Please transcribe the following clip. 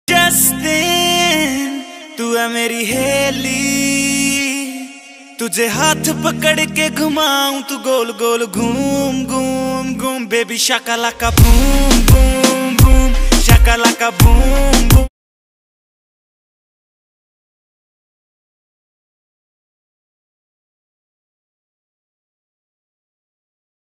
Justin तू है मेरी हेली, तुझे हाथ पकड़ के घुमाऊं तू गोल गोल घूम घूम घूम। बेबी शाकालाका बूम बूम बूम, शाकालाका बूम बूम।